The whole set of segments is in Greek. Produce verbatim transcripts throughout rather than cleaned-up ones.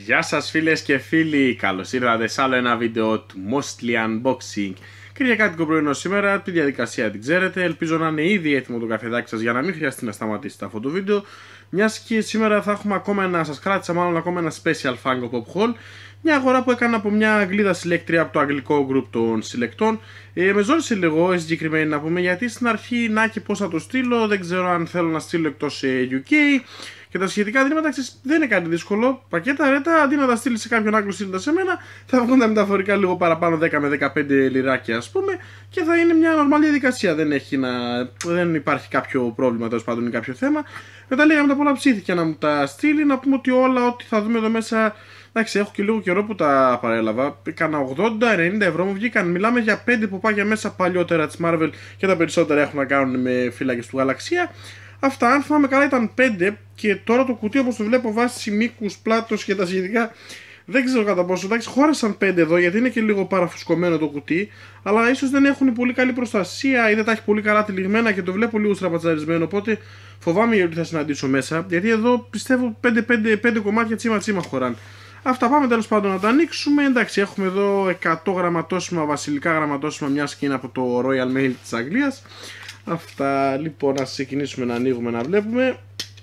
Γεια σας φίλες και φίλοι, καλώς ήρθατε σε άλλο ένα βίντεο του Mostly Unboxing. Κυριακάτικο πρωινό σήμερα, τη διαδικασία την ξέρετε, ελπίζω να είναι ήδη έτοιμο το καφεδάκι σας για να μην χρειαστεί να σταματήσετε αυτό το βίντεο. Μιας και σήμερα θα έχουμε ακόμα ένα, σας κράτησα μάλλον ακόμα ένα special Funko Pop Haul. Μια αγορά που έκανα από μια Αγγλίδα συλλέκτρια από το αγγλικό group των συλλεκτών. Ε, με ζόρισε λίγο συγκεκριμένη να πούμε, γιατί στην αρχή να και πώς θα το στείλω, δεν ξέρω αν θέλω να στείλω εκτός γιου κέι. Και τα σχετικά διλήμματα δεν είναι κάτι δύσκολο. Πακέτα ρέτα, αντί να τα στείλει σε κάποιον άλλο, στείλει τα σε μένα, θα βγουν τα μεταφορικά λίγο παραπάνω, δέκα με δεκαπέντε λιράκια ας πούμε, και θα είναι μια νορμάλ διαδικασία. Δεν, έχει να... δεν υπάρχει κάποιο πρόβλημα, τέλος πάντων, ή κάποιο θέμα. Μετά λέγαμε τα πολλά ψήθηκε να μου τα στείλει, να πούμε ότι όλα ό,τι θα δούμε εδώ μέσα. Εντάξει, έχω και λίγο καιρό που τα παρέλαβα. Έκανα ογδόντα ενενήντα ευρώ μου βγήκαν. Μιλάμε για πέντε ποπάκια μέσα παλιότερα της Marvel και τα περισσότερα έχουν να κάνουν με φύλακες του Γαλαξία. Αυτά, αν θυμάμαι καλά, ήταν πέντε και τώρα το κουτί, όπως το βλέπω, βάσει μήκους, πλάτος και τα σχετικά, δεν ξέρω κατά πόσο. Εντάξει, χώρεσαν πέντε εδώ γιατί είναι και λίγο παραφουσκωμένο το κουτί, αλλά ίσως δεν έχουν πολύ καλή προστασία ή δεν τα έχει πολύ καλά τυλιγμένα και το βλέπω λίγο στραπατσαρισμένο. Οπότε φοβάμαι ότι θα συναντήσω μέσα, γιατί εδώ πιστεύω πέντε κομμάτια τσίμα τσίμα χωράν. Αυτά, πάμε τέλος πάντων να τα ανοίξουμε. Εντάξει, έχουμε εδώ εκατό γραμματόσημα, βασιλικά γραμματόσημα, μιας και είναι από το Royal Mail της Αγγλίας. Αυτά, λοιπόν, να ξεκινήσουμε να ανοίγουμε να βλέπουμε.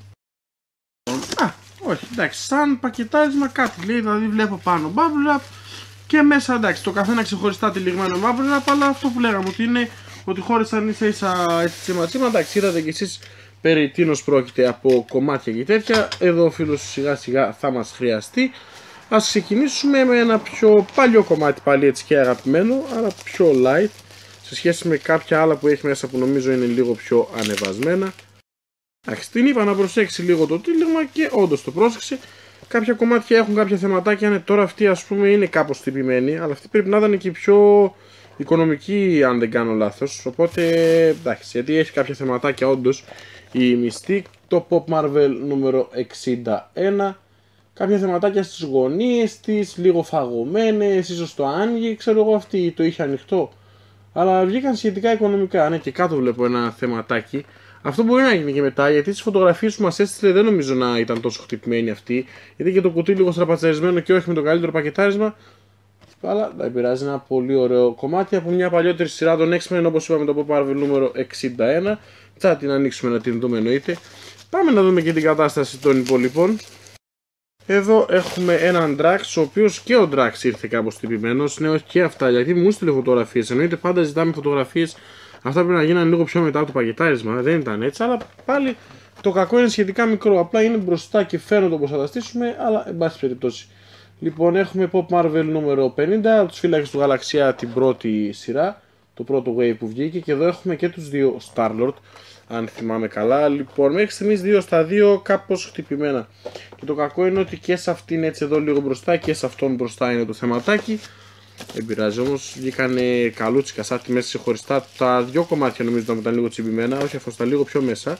Α, όχι, εντάξει, σαν πακετάρισμα κάτι λέει, δηλαδή βλέπω πάνω bubble wrap και μέσα, εντάξει, το καθένα ξεχωριστά τυλιγμένο bubble wrap, αλλά αυτό που λέγαμε ότι είναι ότι χώρισαν ίσα ίσα έτσι τσίμα τσίμα. Εντάξει, είδατε κι εσείς περί τίνος πρόκειται από κομμάτια και τέτοια. Εδώ ο φίλος σιγά σιγά θα μας χρειαστεί. Ας ξεκινήσουμε με ένα πιο παλιό κομμάτι, πάλι έτσι και αγαπημένο, αλλά πιο light σε σχέση με κάποια άλλα που έχει μέσα που νομίζω είναι λίγο πιο ανεβασμένα. Εντάξει, την είπα να προσέξει λίγο το τύλιγμα και όντως το πρόσεξε. Κάποια κομμάτια έχουν κάποια θεματάκια, ναι, τώρα αυτή ας πούμε είναι κάπως τυπημένη, αλλά αυτή πρέπει να ήταν και πιο οικονομική αν δεν κάνω λάθος. Οπότε εντάξει, γιατί έχει κάποια θεματάκια όντως η Mystique, το Pop Marvel νούμερο εξήντα ένα. Κάποια θεματάκια στις γωνίες της, λίγο φαγωμένες, ίσως το άνοιγε, ξέρω εγώ αυτή το είχε ανοιχτό. Αλλά βγήκαν σχετικά οικονομικά. Ναι, και κάτω βλέπω ένα θεματάκι. Αυτό μπορεί να γίνει και μετά, γιατί στις φωτογραφίες που μας έστειλε δεν νομίζω να ήταν τόσο χτυπημένη αυτή. Γιατί και το κουτί λίγο στραπατσαρισμένο και όχι με το καλύτερο πακετάρισμα. Αλλά δεν πειράζει, ένα πολύ ωραίο κομμάτι από μια παλιότερη σειρά των X-Men, όπως είπαμε, το Pop Marvel νούμερο εξήντα ένα. Θα την ανοίξουμε να την δούμε εννοείται. Πάμε να δούμε και την κατάσταση των υπολοιπών. Εδώ έχουμε έναν Drax, ο οποίος και ο Drax ήρθε κάπως τυπημένος. Ναι, όχι και αυτά, γιατί μου στείλε φωτογραφίες. Εννοείται πάντα ζητάμε φωτογραφίες. Αυτά πρέπει να γίνανε λίγο πιο μετά από το πακετάρισμα. Δεν ήταν έτσι, αλλά πάλι το κακό είναι σχετικά μικρό. Απλά είναι μπροστά και φαίνονται όπως θα τα στήσουμε, αλλά εν πάση περιπτώσει. Λοιπόν, έχουμε Pop Marvel νούμερο πενήντα, τους φύλακες του Γαλαξία την πρώτη σειρά, το πρώτο wave που βγήκε. Και εδώ έχουμε και τους δύο Star-Lord, αν θυμάμαι καλά. Λοιπόν, μέχρι στιγμής δύο στα δύο κάπως χτυπημένα. Και το κακό είναι ότι και σε αυτήν έτσι εδώ λίγο μπροστά και σε αυτόν μπροστά είναι το θεματάκι. Δεν πειράζει όμως, βγήκανε καλούτσικα σαν τη μέση ξεχωριστά. Τα δυο κομμάτια νομίζω ήταν λίγο τσιμπημένα, όχι αυτό στα λίγο πιο μέσα.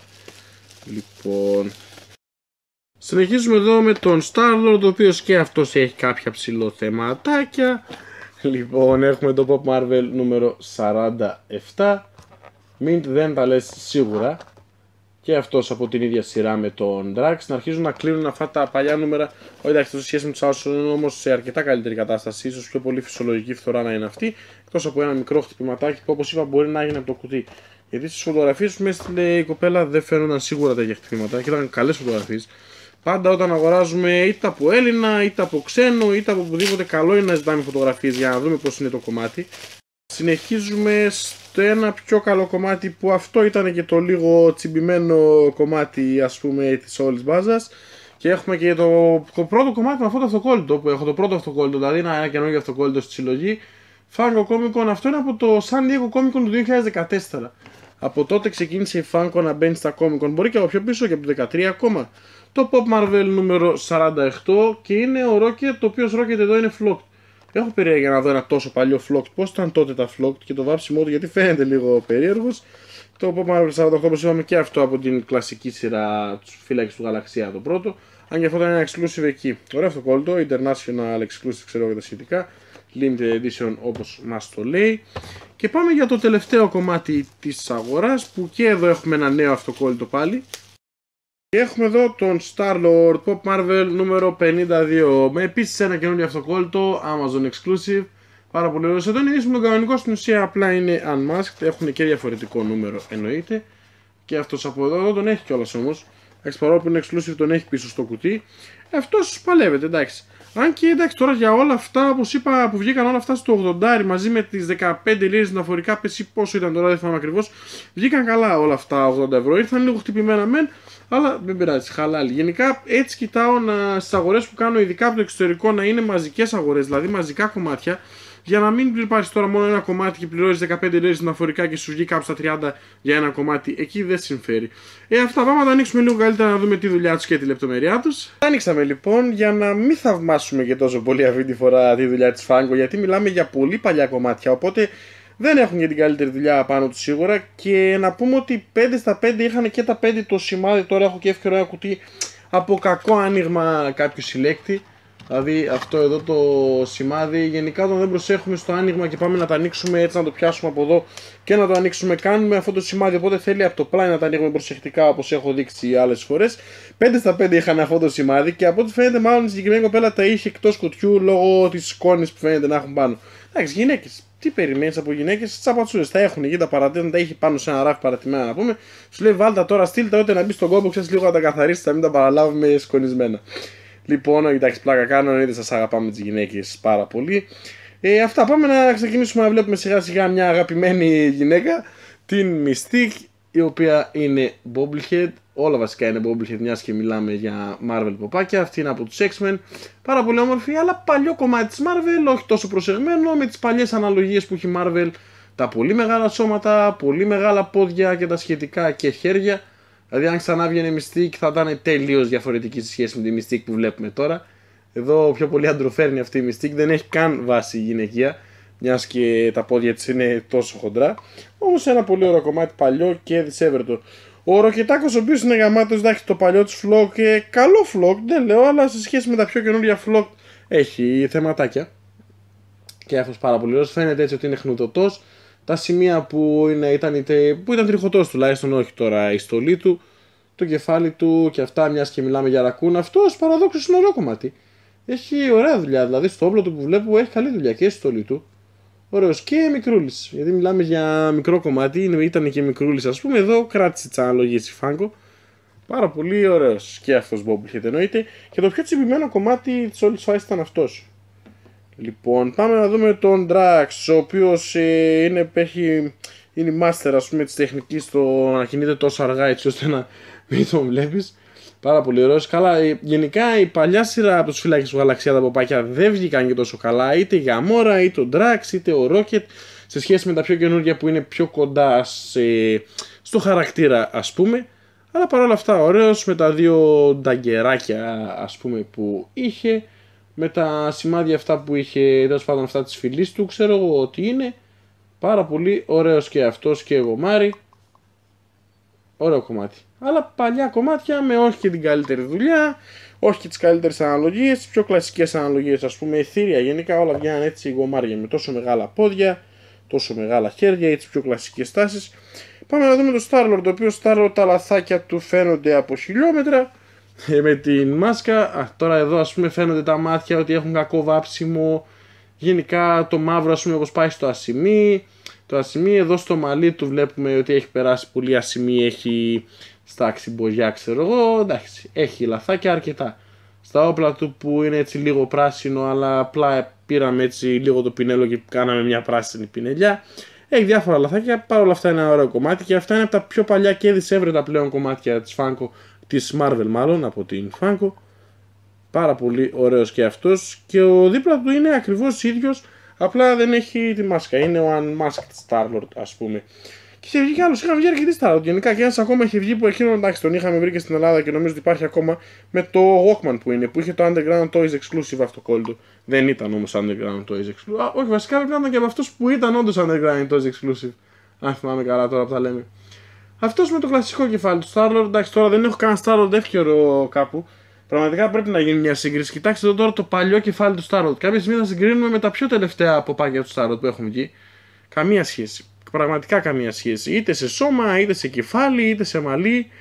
Λοιπόν, συνεχίζουμε εδώ με τον Star-Lord, ο οποίος και αυτός έχει κάποια ψηλό θεματάκια. Λοιπόν, έχουμε το Pop Marvel νούμερο σαράντα επτά. Mint δεν τα λες σίγουρα. Και αυτός από την ίδια σειρά με τον Drax. Να αρχίζουν να κλείνουν αυτά τα παλιά νούμερα. Όχι, εντάξει, σε σχέση με τους άλλους είναι όμως σε αρκετά καλύτερη κατάσταση. Ίσως πιο πολύ φυσιολογική φθορά να είναι αυτή. Εκτός από ένα μικρό χτυπηματάκι που, όπως είπα, μπορεί να γίνει από το κουτί. Γιατί στις φωτογραφίες που με έστειλε η κοπέλα δεν φαίνονταν σίγουρα τέτοια χτυπήματα και ήταν καλές φωτογραφίες. Πάντα όταν αγοράζουμε είτε από Έλληνα, είτε από ξένο, είτε από οπουδήποτε, καλό είναι να ζητάμε φωτογραφίες για να δούμε πώς είναι το κομμάτι. Συνεχίζουμε στο ένα πιο καλό κομμάτι που αυτό ήταν και το λίγο τσιμπημένο κομμάτι, ας πούμε, της όλης μπάζας. Και έχουμε και το, το πρώτο κομμάτι με αυτό το αυτοκόλλητο που έχω, το πρώτο αυτοκόλλητο, δηλαδή ένα καινούργιο αυτοκόλλητο στη συλλογή. Funko Comic Con, αυτό είναι από το San Diego Comic Con του δύο χιλιάδες δεκατέσσερα. Από τότε ξεκίνησε η Funko να μπαίνει στα Comic Con, μπορεί και από πιο πίσω και από το δεκατρία ακόμα. Το Pop Marvel νούμερο σαράντα οκτώ και είναι ο Rocket, το οποίο Rocket εδώ είναι flocked. Έχω περιέργεια να δω ένα τόσο παλιό flocked, πώς ήταν τότε τα flocked και το βάψιμό του, γιατί φαίνεται λίγο περίεργος. Το Pop Marvel σαράντα οκτώ, όπως είπαμε, και αυτό από την κλασική σειρά τους φύλακες του Γαλαξία το πρώτο. Αν και αυτό ήταν ένα exclusive εκεί. Ωραίο αυτοκόλλητο, international exclusive, ξέρω για τα σχετικά. Limited edition όπως μας το λέει. Και πάμε για το τελευταίο κομμάτι της αγοράς, που και εδώ έχουμε ένα νέο αυτοκόλλητο πάλι. Και έχουμε εδώ τον Star-Lord Pop Marvel νούμερο πενήντα δύο με επίσης ένα καινούριο αυτοκόλλητο Amazon Exclusive. Πάρα πολύ ωραίος. Εδώ είναι ίδιος με τον κανονικό, στην ουσία απλά είναι unmasked. Έχουν και διαφορετικό νούμερο εννοείται. Και αυτός από εδώ, εδώ τον έχει κιόλας όμως. Εντάξει, παρόλο που είναι exclusive τον έχει πίσω στο κουτί. Αυτός παλεύεται, εντάξει. Αν και εντάξει τώρα για όλα αυτά, όπως είπα, που βγήκαν όλα αυτά στο ογδόντα μαζί με τις δεκαπέντε λίρες μεταφορικά, πέσει πόσο ήταν τώρα, δεν θυμάμαι ακριβώς. Βγήκαν καλά όλα αυτά ογδόντα ευρώ. Ήρθαν λίγο χτυπημένα μεν, αλλά δεν πειράζει, χαλάλι. Γενικά έτσι κοιτάω να, στις αγορές που κάνω, ειδικά από το εξωτερικό, να είναι μαζικές αγορές, δηλαδή μαζικά κομμάτια. Για να μην πάρεις τώρα μόνο ένα κομμάτι και πληρώσεις δεκαπέντε λίρες μεταφορικά και σου βγει κάπου στα τριάντα για ένα κομμάτι, εκεί δεν συμφέρει. Ε, αυτά πάμε να τα ανοίξουμε λίγο καλύτερα να δούμε τη δουλειά τους και τη λεπτομεριά τους. Τα ανοίξαμε λοιπόν για να μην θαυμάσουμε και τόσο πολύ αυτή τη φορά τη δουλειά της Funko, γιατί μιλάμε για πολύ παλιά κομμάτια, οπότε δεν έχουν και την καλύτερη δουλειά πάνω τους σίγουρα. Και να πούμε ότι πέντε στα πέντε είχαν και τα πέντε το σημάδι, τώρα έχω και εύκαιρο ένα κουτί από κακό άνοιγμα κάποιου συλλέκτη. Δηλαδή αυτό εδώ το σημάδι, γενικά όταν δεν προσέχουμε στο άνοιγμα και πάμε να το ανοίξουμε έτσι, να το πιάσουμε από εδώ και να το ανοίξουμε, κάνουμε αυτό το σημάδι, οπότε θέλει από το πλάι να το ανοίγουμε προσεκτικά όπως έχω δείξει άλλες φορές. πέντε στα πέντε είχαν αυτό το σημάδι και από ό,τι φαίνεται μάλλον η συγκεκριμένη κοπέλα τα είχε εκτός κουτιού λόγω της σκόνης που φαίνεται να έχουν πάνω. Εντάξει, γυναίκες, τι περιμένεις από γυναίκες, τις τσαπατσούρες τα έχουν εκεί, τα παρατήρητα, τα είχε πάνω σε ένα ράφι παρατημένα να πούμε. Σου λέει βάλτα τώρα, στείλτα ούτε να μπει στον κόμπο, ξέρεις λίγο να τα καθαρίσεις, να μην τα παραλάβουμε σκονισμένα. Λοιπόν, εντάξει, πλάκα κάνω, εννοείται σας αγαπάμε τις γυναίκες πάρα πολύ. Ε, αυτά, πάμε να ξεκινήσουμε να βλέπουμε σιγά σιγά μια αγαπημένη γυναίκα, την Mystique, η οποία είναι Bobblehead. Όλα βασικά είναι Bobblehead, μιας και μιλάμε για Marvel ποπάκια. Αυτή είναι από τους X-Men, πάρα πολύ όμορφη, αλλά παλιό κομμάτι της Marvel, όχι τόσο προσεγμένο, με τις παλιές αναλογίες που έχει Marvel. Τα πολύ μεγάλα σώματα, πολύ μεγάλα πόδια και τα σχετικά και χέρια. Δηλαδή αν ξανά βγαίνει Mystique θα ήταν τελείως διαφορετική σε σχέση με τη Mystique που βλέπουμε τώρα. Εδώ πιο πολύ αντροφέρνει αυτή η Mystique, δεν έχει καν βάση γυναικεία, μιας και τα πόδια της είναι τόσο χοντρά. Όμως ένα πολύ ωραίο κομμάτι παλιό και δισεύρετο. Ο Ροκετάκος, ο οποίος είναι γαμάτος, εντάξει, το παλιό του φλοκ, και καλό φλοκ δεν λέω, αλλά σε σχέση με τα πιο καινούργια φλοκ έχει θεματάκια. Και αυτός πάρα πολύ ωραίος, φαίνεται έτσι ότι είναι χνουδωτός. Τα σημεία που, είναι, ήταν, που ήταν τριχωτός τουλάχιστον, όχι τώρα η στολή του, το κεφάλι του και αυτά, μιας και μιλάμε για ρακούν. Αυτός παραδόξως είναι ωραίο κομμάτι. Έχει ωραία δουλειά, δηλαδή στο όπλο του που βλέπω έχει καλή δουλειά και στη στολή του. Ωραίος και μικρούλης, γιατί μιλάμε για μικρό κομμάτι, ήταν και μικρούλης ας πούμε, εδώ κράτησε τις αναλογίες η Funko. Πάρα πολύ ωραίος και αυτός Bobblehead εννοείται. Και το πιο τσιμπημένο κομμάτι της όλης φάσης ήταν αυτός. Λοιπόν, πάμε να δούμε τον Drax, ο οποίος ε, είναι, έχει, είναι master ας πούμε της τεχνικής στο να κινείται τόσο αργά έτσι ώστε να μην τον βλέπεις. Πάρα πολύ ωραίος. Καλά, ε, γενικά η παλιά σειρά από τους φυλάκες του Γαλαξία τα ποπάκια δεν βγήκαν και τόσο καλά, είτε η Gamora, είτε ο Drax, είτε ο Rocket, σε σχέση με τα πιο καινούργια που είναι πιο κοντά σε, στο χαρακτήρα ας πούμε. Αλλά παρόλα αυτά ωραίος με τα δύο νταγκεράκια ας πούμε που είχε. Με τα σημάδια αυτά που είχε, τέλος πάντων αυτά της φυλής του, ξέρω εγώ ότι είναι. Πάρα πολύ ωραίος και αυτός και εγώ Μάρι. Ωραίο κομμάτι. Αλλά παλιά κομμάτια με όχι και την καλύτερη δουλειά, όχι και τις καλύτερες αναλογίες, τις πιο κλασικές αναλογίες ας πούμε, ηθήρια γενικά όλα βγαίνουν έτσι γομάρια με τόσο μεγάλα πόδια, τόσο μεγάλα χέρια ή τις πιο κλασικές τάσεις. Πάμε να δούμε το Star-Lord, το οποίο Star-Lord τα λαθάκια του φαίνονται από χιλιόμετρα. Με την μάσκα, α, τώρα εδώ ας πούμε φαίνονται τα μάτια ότι έχουν κακό βάψιμο. Γενικά το μαύρο ας πούμε όπως πάει στο ασημί. Το ασημί εδώ στο μαλλί του βλέπουμε ότι έχει περάσει πολύ ασημί, έχει στάξει μπογιά ξέρω εγώ. Εντάξει, έχει λαθάκια αρκετά. Στα όπλα του που είναι έτσι λίγο πράσινο, αλλά απλά πήραμε έτσι λίγο το πινέλο και κάναμε μια πράσινη πινελιά. Έχει διάφορα λαθάκια, παρόλα αυτά είναι ένα ωραίο κομμάτι και αυτά είναι από τα πιο παλιά και δισεύρετα πλέον κομμάτια της Funko. Της Marvel μάλλον, από την Funko. Πάρα πολύ ωραίος και αυτός. Και ο δίπλα του είναι ακριβώς ίδιος, απλά δεν έχει τη μάσκα. Είναι ο Unmasked Star-Lord ας πούμε. Και είχε βγει κι άλλος, είχαν βγει αρκετοί Star-Lord. Γενικά και ένας ακόμα είχε βγει που εκείνον εντάξει τον είχαμε βρει και στην Ελλάδα και νομίζω ότι υπάρχει ακόμα. Με το Walkman που είναι, που είχε το Underground Toys Exclusive αυτοκόλλητο. Δεν ήταν όμως Underground Toys Exclusive. Α, όχι, βασικά πρέπει να ήταν και από αυτός που ήταν όντως Underground Toys Exclusive. Αν θυμάμαι καλά τώρα που τα λέμε. Αυτός με το κλασικό κεφάλι του Star-Lord, εντάξει τώρα δεν έχω κανένα Star-Lord εύκαιρο κάπου. Πραγματικά πρέπει να γίνει μια σύγκριση. Κοιτάξτε εδώ τώρα το παλιό κεφάλι του Star-Lord. Κάποια στιγμή θα συγκρίνουμε με τα πιο τελευταία ποπάκια του Star-Lord που έχουν βγει. Καμία σχέση. Πραγματικά καμία σχέση. Είτε σε σώμα, είτε σε κεφάλι, είτε σε μαλλί.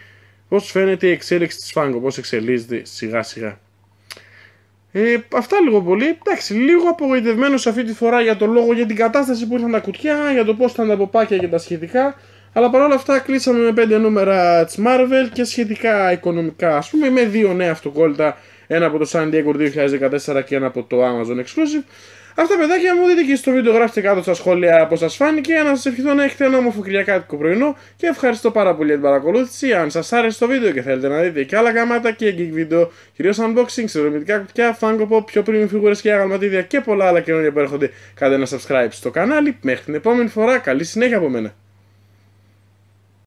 Πώς φαίνεται η εξέλιξη της Funko, πώς εξελίσσεται σιγά σιγά. Ε, αυτά λίγο πολύ. Εντάξει, λίγο απογοητευμένος αυτή τη φορά για το λόγο, για την κατάσταση που ήρθαν τα κουτιά, για το πώς ήταν τα ποπάκια και τα σχετικά. Αλλά παρόλα αυτά κλείσαμε με πέντε νούμερα της Marvel και σχετικά οικονομικά, ας πούμε, με δύο νέα αυτοκόλλητα. Ένα από το San Diego δύο χιλιάδες δεκατέσσερα και ένα από το Amazon Exclusive. Αυτά, παιδάκια μου, δείτε και στο βίντεο, γράψτε κάτω στα σχόλια πώς σας φάνηκε. Να σας ευχηθώ να έχετε ένα όμορφο κυριακάτικο πρωινό και ευχαριστώ πάρα πολύ για την παρακολούθηση. Αν σας άρεσε το βίντεο και θέλετε να δείτε και άλλα γαμάτα και geek βίντεο, κυρίως unboxing, ξερομητικά κουτιά, Funko Pop, πιο premium φιγούρες και αγαλματίδια και πολλά άλλα καινούργια που έρχονται, κάντε ένα subscribe στο κανάλι. Μέχρι την επόμενη φορά, καλή συνέχεια από μένα.